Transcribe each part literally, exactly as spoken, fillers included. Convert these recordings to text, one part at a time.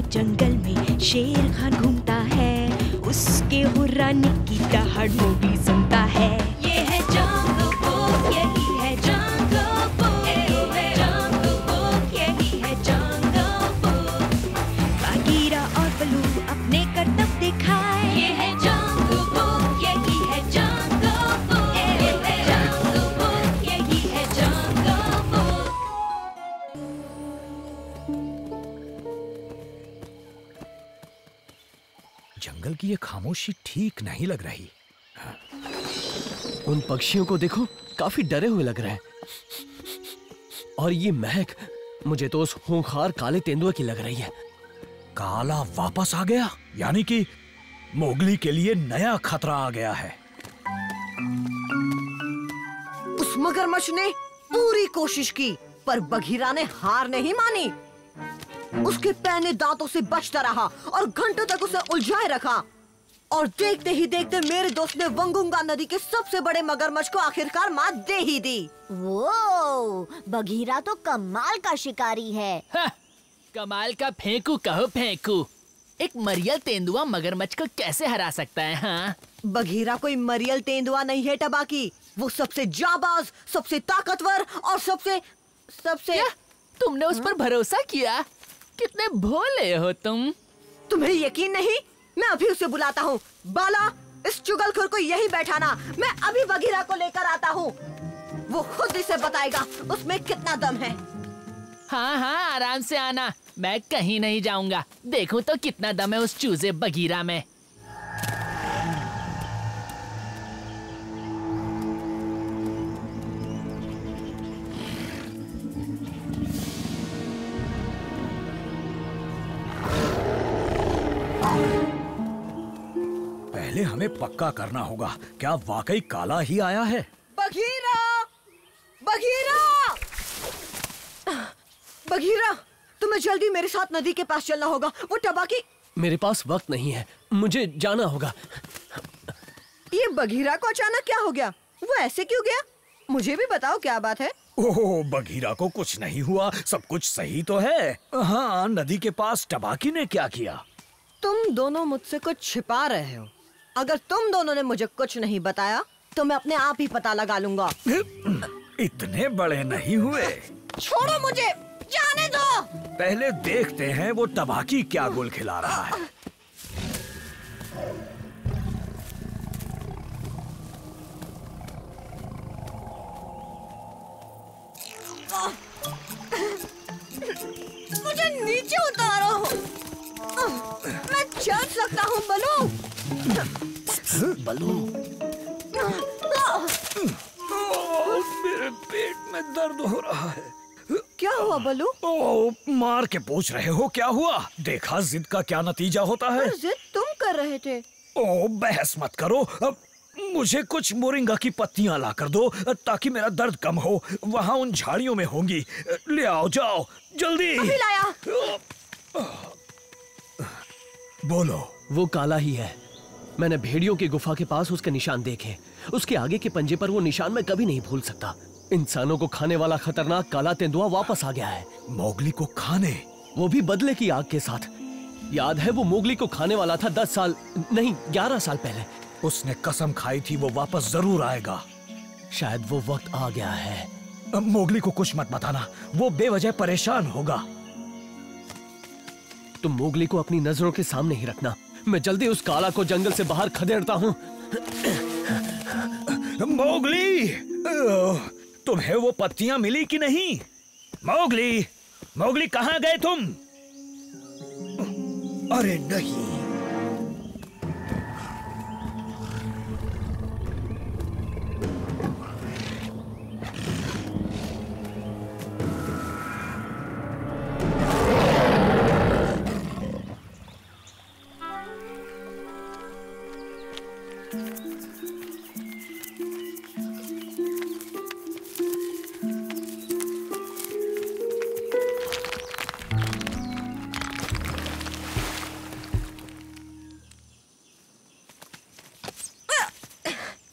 जंगल में शेर खान घूमता है, उसके हुर्राने की दहाड़ मोगली सुनता है। ये है जंगल बुक, यही है जंगल बुक, जंगल बुक, यही है जंगल बुक। बागीरा और बलू अपने करतब दिखाए, ये है जंगल बुक, यही है जंगल बुक, जंगल बुक, यही है जंगल बुक। जंगल की ये खामोशी ठीक नहीं लग रही। उन पक्षियों को देखो, काफी डरे हुए लग रहे हैं। और ये महक मुझे तो उस खूंखार काले तेंदुए की लग रही है। काला वापस आ गया, यानी कि मोगली के लिए नया खतरा आ गया है। उस मगरमच्छ ने पूरी कोशिश की, पर बघीरा ने हार नहीं मानी। उसके पैने दांतों से बचता रहा और घंटों तक उसे उलझाए रखा। और देखते ही देखते मेरे दोस्त ने वंगुंगा नदी के सबसे बड़े मगरमच्छ को आखिरकार मात दे ही दी। वो बघीरा तो कमाल का शिकारी है। हाँ, कमाल का फेंकू कहो फेंकू। एक मरियल तेंदुआ मगरमच्छ को कैसे हरा सकता है? हाँ, बघीरा कोई मरियल तेंदुआ नहीं है टबाकी, वो सबसे जाबाज, सबसे ताकतवर और सबसे सबसे क्या? तुमने उस पर भरोसा किया? कितने भोले हो तुम। तुम्हें यकीन नहीं? मैं अभी उसे बुलाता हूँ। बाला, इस चुगलखोर को यही बैठाना, मैं अभी बघीरा को लेकर आता हूँ। वो खुद इसे बताएगा उसमें कितना दम है। हाँ हाँ, आराम से आना, मैं कहीं नहीं जाऊंगा। देखूं तो कितना दम है उस चूजे बघीरा में। पहले हमें पक्का करना होगा, क्या वाकई काला ही आया है? बघीरा! बघीरा! बघीरा, तुम्हें जल्दी मेरे साथ नदी के पास चलना होगा। वो टबाकी। मेरे पास वक्त नहीं है, मुझे जाना होगा। ये बघीरा को अचानक क्या हो गया? वो ऐसे क्यों गया? मुझे भी बताओ क्या बात है। ओह, बघीरा को कुछ नहीं हुआ, सब कुछ सही तो है। हाँ, नदी के पास टबाकी ने क्या किया? तुम दोनों मुझसे कुछ छिपा रहे हो। अगर तुम दोनों ने मुझे कुछ नहीं बताया तो मैं अपने आप ही पता लगा लूंगा। इतने बड़े नहीं हुए। छोड़ो मुझे, जाने दो। पहले देखते हैं वो टबाकी क्या गुल खिला रहा है। मुझे नीचे उतारो, मैं चल सकता हूँ। बलू, बलू, मेरे पेट में दर्द हो रहा है। क्या हुआ बलू? ओह, मार के पूछ रहे हो क्या हुआ? देखा जिद का क्या नतीजा होता है। जिद तुम कर रहे थे। ओह, बहस मत करो। अब मुझे कुछ मोरिंगा की पत्तियां ला कर दो ताकि मेरा दर्द कम हो। वहाँ उन झाड़ियों में होंगी, ले आओ, जाओ जल्दी। अभी लाया। बोलो। वो काला ही है। मैंने भेड़ियों की गुफा के पास उसके निशान देखे। उसके आगे के पंजे पर वो निशान मैं कभी नहीं भूल सकता। इंसानों को खाने वाला खतरनाक काला तेंदुआ वापस आ गया है। मोगली को खाने? वो भी बदले की आग के साथ। याद है वो मोगली को खाने वाला था दस साल नहीं ग्यारह साल पहले। उसने कसम खाई थी वो वापस जरूर आएगा। शायद वो वक्त आ गया है। अब मोगली को कुछ मत बताना, वो बेवजह परेशान होगा। तुम मोगली को अपनी नजरों के सामने ही रखना। मैं जल्दी उस काला को जंगल से बाहर खदेड़ता हूँ। मोगली, तुम्हें वो पत्तियां मिली कि नहीं? मोगली, मोगली कहाँ गए तुम? अरे नहीं।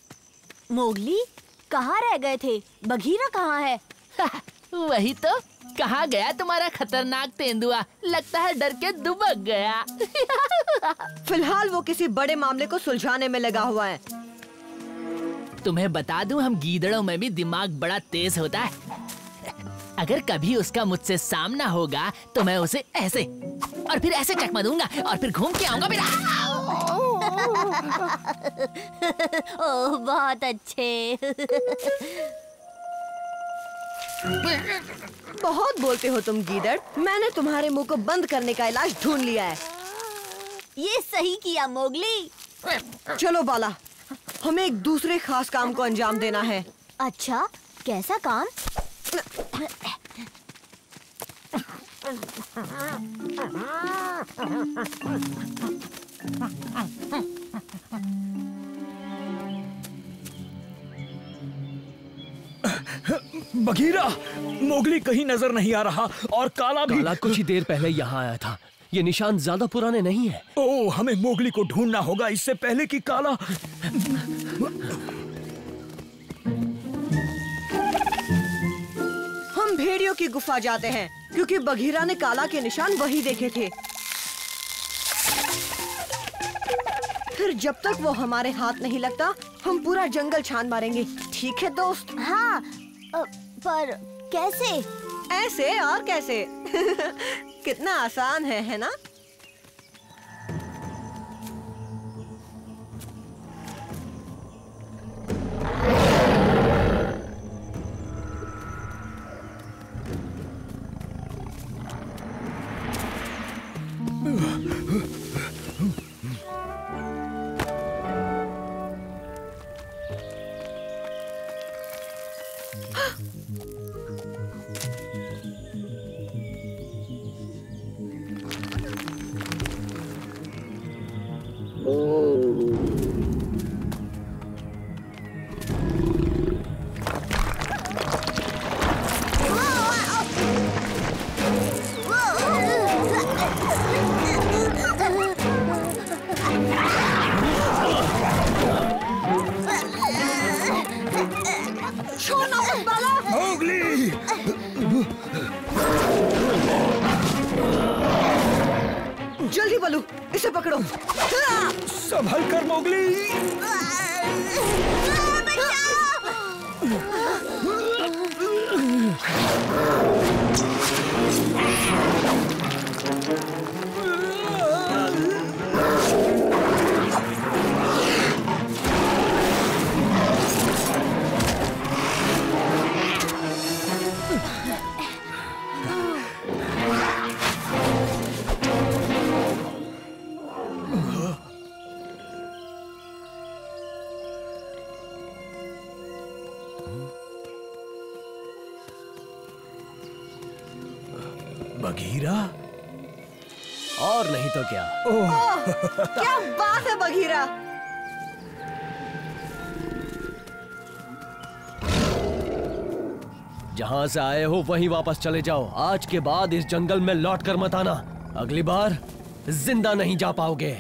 मोगली, कहाँ रह गए थे? बघीरा कहाँ है? वही तो, कहाँ गया तुम्हारा खतरनाक तेंदुआ? लगता है डर के दुबक गया। फिलहाल वो किसी बड़े मामले को सुलझाने में लगा हुआ है। तुम्हें बता दूं, हम गीदड़ों में भी दिमाग बड़ा तेज होता है। अगर कभी उसका मुझसे सामना होगा तो मैं उसे ऐसे और फिर ऐसे चकमा दूंगा और फिर घूम के आऊंगा। ओह बहुत अच्छे। बहुत बोलते हो तुम गीदड़। मैंने तुम्हारे मुंह को बंद करने का इलाज ढूंढ लिया है। ये सही किया मोगली। चलो बाला, हमें एक दूसरे खास काम को अंजाम देना है। अच्छा, कैसा काम? बघीरा, मोगली कहीं नजर नहीं आ रहा और काला भी। काला कुछ ही देर पहले यहाँ आया था। ये निशान ज्यादा पुराने नहीं है। ओह, हमें मोगली को ढूंढना होगा इससे पहले कि काला। हम भेड़ियों की गुफा जाते हैं क्योंकि बघीरा ने काला के निशान वही देखे थे। फिर जब तक वो हमारे हाथ नहीं लगता, हम पूरा जंगल छान मारेंगे। ठीक है दोस्त? हाँ, अ, पर कैसे? ऐसे और कैसे? कितना आसान है, है ना? जल्दी बलू, इसे पकड़ो। संभल कर मोगली। बघीरा? और नहीं तो क्या। ओह, क्या बात है बघीरा। जहां से आए हो वहीं वापस चले जाओ। आज के बाद इस जंगल में लौट कर मत आना। अगली बार जिंदा नहीं जा पाओगे।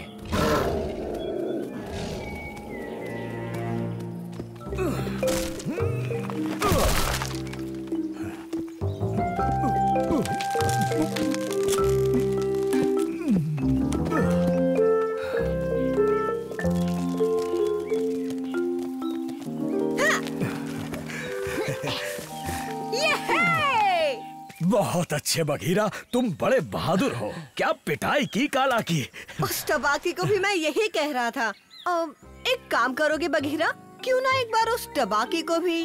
बहुत अच्छे बघीरा, तुम बड़े बहादुर हो। क्या पिटाई की काला की। उस टबाकी को भी मैं यही कह रहा था। अम, एक काम करोगे बघीरा, क्यों ना एक बार उस टबाकी को भी।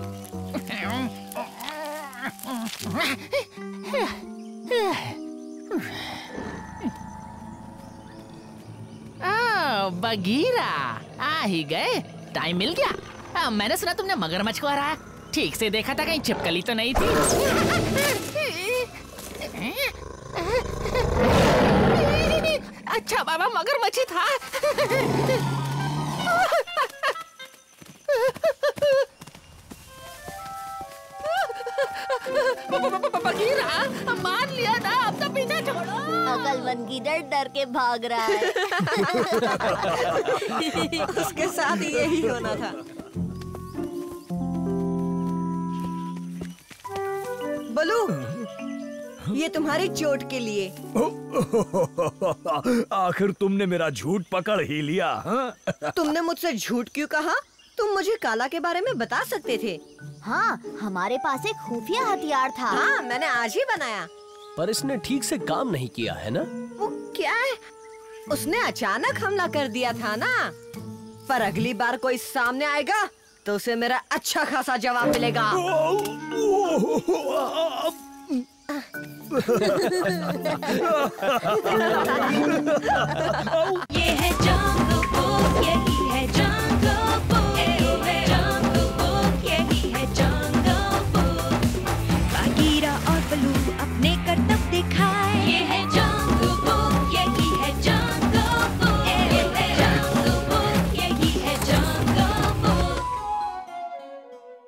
आ, बघीरा आ ही गए। टाइम मिल गया। आ, मैंने सुना तुमने मगरमच्छ को हराया। ठीक से देखा था, कहीं छिपकली तो नहीं थी। अच्छा बाबा, मगरमच्छ था। बघीरा मान लिया ना, अब तो पीछा छोड़ो। अकलमंद गीदड़ डर के भाग रहा है। उसके साथ यही होना था। बलू, ये तुम्हारी चोट के लिए। आखिर तुमने मेरा झूठ पकड़ ही लिया। हाँ? तुमने मुझसे झूठ क्यों कहा? तुम मुझे काला के बारे में बता सकते थे। हाँ, हमारे पास एक खुफिया हथियार था। हाँ, मैंने आज ही बनाया। पर इसने ठीक से काम नहीं किया है ना? वो क्या है? उसने अचानक हमला कर दिया था ना। पर अगली बार कोई सामने आएगा तो उसे मेरा अच्छा खासा जवाब मिलेगा। ये है जंगल बुक, यही